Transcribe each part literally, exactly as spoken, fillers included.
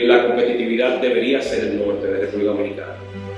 que la competitividad debería ser el norte de República Dominicana.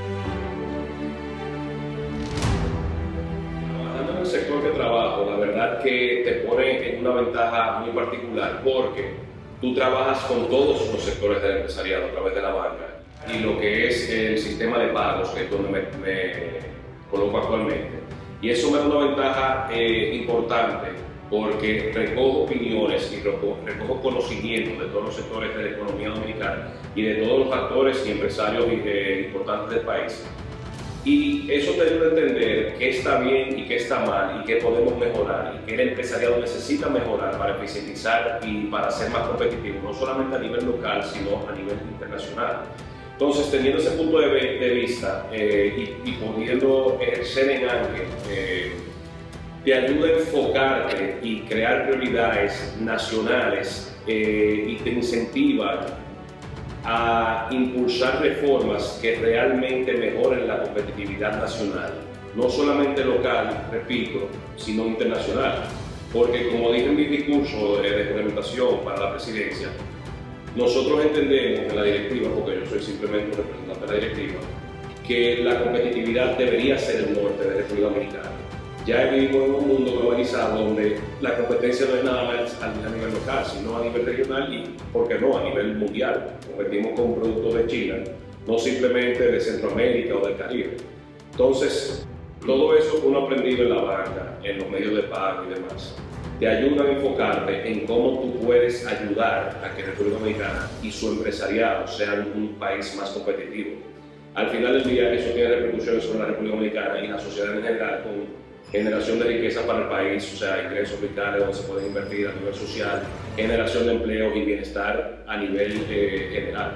Trabajando en el sector de trabajo, la verdad que te pone en una ventaja muy particular porque tú trabajas con todos los sectores del empresariado a través de la banca y lo que es el sistema de pagos, que es donde me, me coloco actualmente. Y eso me da una ventaja eh, importante porque recojo opiniones y recojo, recojo conocimientos de todos los sectores de la economía dominicana y de todos los actores y empresarios eh, importantes del país. Y eso te ayuda a entender qué está bien y qué está mal y qué podemos mejorar y qué el empresariado necesita mejorar para eficientizar y para ser más competitivo, no solamente a nivel local, sino a nivel internacional. Entonces, teniendo ese punto de, de vista eh, y, y pudiendo ejercer en Ángel, eh, te ayuda a enfocarte y crear prioridades nacionales eh, y te incentiva a impulsar reformas que realmente mejoren la competitividad nacional, no solamente local, repito, sino internacional. Porque como dije en mi discurso de, de juramentación para la presidencia, nosotros entendemos en la directiva, porque yo soy simplemente un representante de la directiva, que la competitividad debería ser el norte de República Dominicana. Ya vivimos en un mundo globalizado donde la competencia no es nada más a nivel local, sino a nivel regional y, ¿por qué no?, a nivel mundial. Competimos con productos de China, no simplemente de Centroamérica o del Caribe. Entonces, todo eso que uno ha aprendido en la banca, en los medios de pago y demás, te ayuda a enfocarte en cómo tú puedes ayudar a que República Dominicana y su empresariado sean un país más competitivo. Al final del día, eso tiene repercusiones sobre la República Dominicana y la sociedad en general, con generación de riqueza para el país, o sea, ingresos vitales donde se pueden invertir a nivel social, generación de empleos y bienestar a nivel eh, general.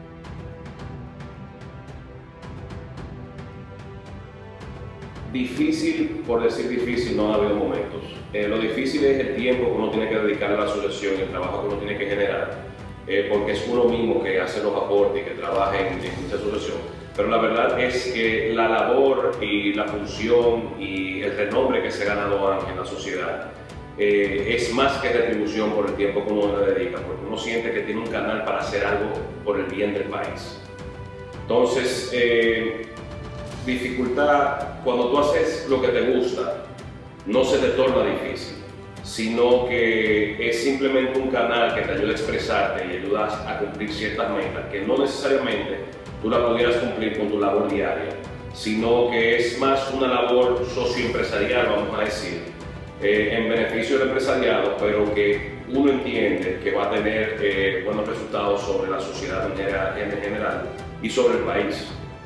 Difícil, por decir difícil, no ha habido momentos. Eh, lo difícil es el tiempo que uno tiene que dedicar a la asociación y el trabajo que uno tiene que generar, eh, porque es uno mismo que hace los aportes y que trabaja en, en esa asociación. Pero la verdad es que la labor y la función y el renombre que se ha ganado Ángel en la sociedad eh, es más que retribución por el tiempo que uno le dedica, porque uno siente que tiene un canal para hacer algo por el bien del país. Entonces, eh, dificultad, cuando tú haces lo que te gusta, no se te torna difícil, sino que es simplemente un canal que te ayuda a expresarte y ayudas a cumplir ciertas metas que no necesariamente tú la pudieras cumplir con tu labor diaria, sino que es más una labor socioempresarial, vamos a decir, eh, en beneficio del empresariado, pero que uno entiende que va a tener eh, buenos resultados sobre la sociedad en general, en general y sobre el país.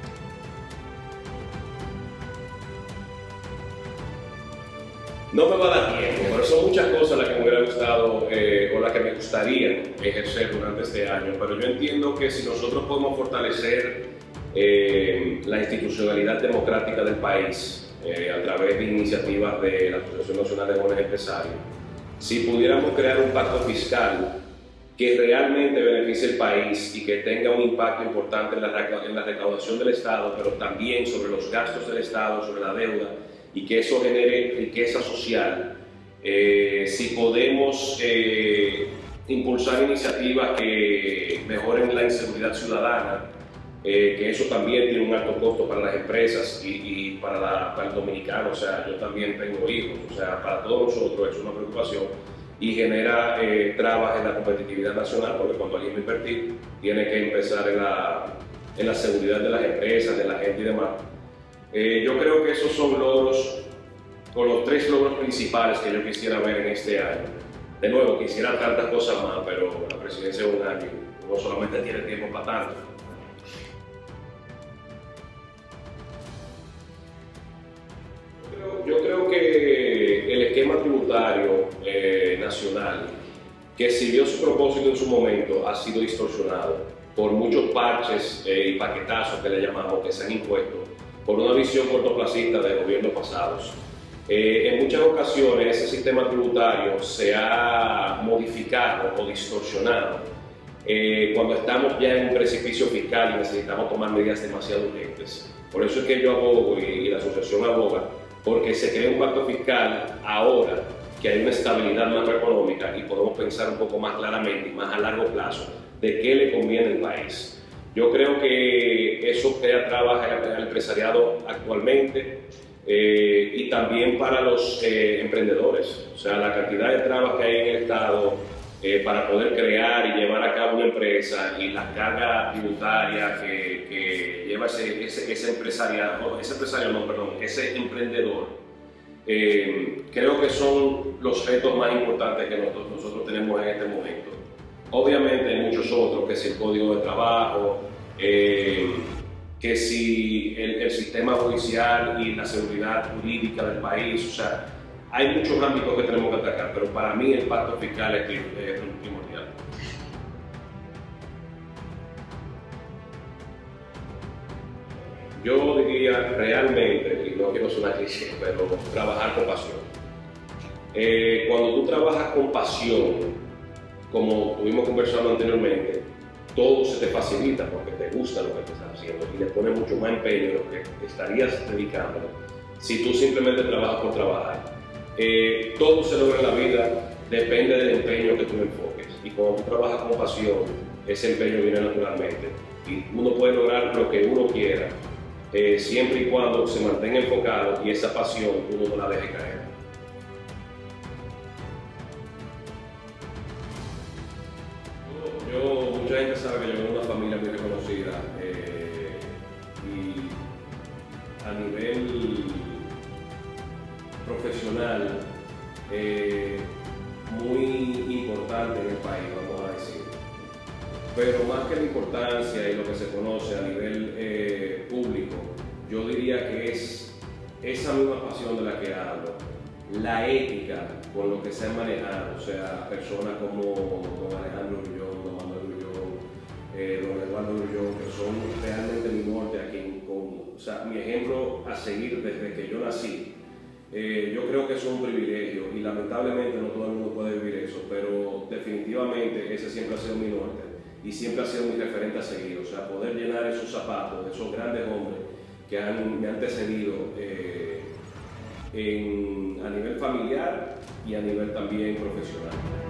No me va a dar tiempo, pero son muchas cosas las que me hubiera gustado eh, o las que me gustaría ejercer durante este año, pero yo entiendo que si nosotros podemos fortalecer eh, la institucionalidad democrática del país eh, a través de iniciativas de la Asociación Nacional de Jóvenes Empresarios, si pudiéramos crear un pacto fiscal que realmente beneficie el país y que tenga un impacto importante en la, en la recaudación del Estado, pero también sobre los gastos del Estado, sobre la deuda, y que eso genere riqueza social, eh, si podemos eh, impulsar iniciativas que mejoren la inseguridad ciudadana, eh, que eso también tiene un alto costo para las empresas y, y para, la, para el dominicano, o sea, yo también tengo hijos, o sea, para todos nosotros es una preocupación y genera eh, trabas en la competitividad nacional, porque cuando alguien va a invertir, tiene que empezar en la, en la seguridad de las empresas, de la gente y demás. Eh, yo creo que esos son logros, o los tres logros principales que yo quisiera ver en este año. De nuevo, quisiera tantas cosas más, pero la presidencia es un año, no solamente tiene tiempo para tanto. Yo creo, yo creo que el esquema tributario eh, nacional, que sirvió su propósito en su momento, ha sido distorsionado por muchos parches eh, y paquetazos que le llamamos que se han impuesto por una visión cortoplacista de gobiernos pasados. Eh, en muchas ocasiones ese sistema tributario se ha modificado o distorsionado eh, cuando estamos ya en un precipicio fiscal y necesitamos tomar medidas demasiado urgentes. Por eso es que yo abogo y, y la asociación aboga porque se crea un pacto fiscal ahora que hay una estabilidad macroeconómica y podemos pensar un poco más claramente y más a largo plazo de qué le conviene al país. Yo creo que eso crea trabas al empresariado actualmente eh, y también para los eh, emprendedores. O sea, la cantidad de trabas que hay en el Estado eh, para poder crear y llevar a cabo una empresa y la carga tributaria que, que lleva ese, ese, ese empresariado, ese empresario no, perdón, ese emprendedor. Eh, creo que son los retos más importantes que nosotros, nosotros tenemos en este momento. Obviamente hay muchos otros, que si el código de trabajo, eh, que si el, el sistema judicial y la seguridad jurídica del país, o sea, hay muchos ámbitos que tenemos que atacar, pero para mí el pacto fiscal es, es primordial. Yo diría realmente, y no quiero sonar cliché, pero trabajar con pasión. Eh, cuando tú trabajas con pasión, como estuvimos conversando anteriormente, todo se te facilita porque te gusta lo que te estás haciendo y le pones mucho más empeño en lo que estarías dedicando si tú simplemente trabajas por trabajar. Eh, todo se logra en la vida, depende del empeño que tú le enfoques. Y cuando tú trabajas con pasión, ese empeño viene naturalmente. Y uno puede lograr lo que uno quiera, eh, siempre y cuando se mantenga enfocado y esa pasión uno no la deje caer. Yo, mucha gente sabe que yo vengo de una familia muy reconocida eh, y a nivel profesional eh, muy importante en el país, vamos a decir. Pero más que la importancia y lo que se conoce a nivel eh, público, yo diría que es esa misma pasión de la que hablo, la ética con lo que se ha manejado, o sea, personas como don Alejandro Grullón, don Manuel Grullón, eh, don Eduardo Grullón, que son realmente mi norte aquí, con, o sea, mi ejemplo a seguir desde que yo nací. Eh, yo creo que eso es un privilegio y lamentablemente no todo el mundo puede vivir eso, pero definitivamente ese siempre ha sido mi norte y siempre ha sido mi referente a seguir, o sea, poder llenar esos zapatos de esos grandes hombres que han, me han antecedido eh, en, a nivel familiar y a nivel también profesional.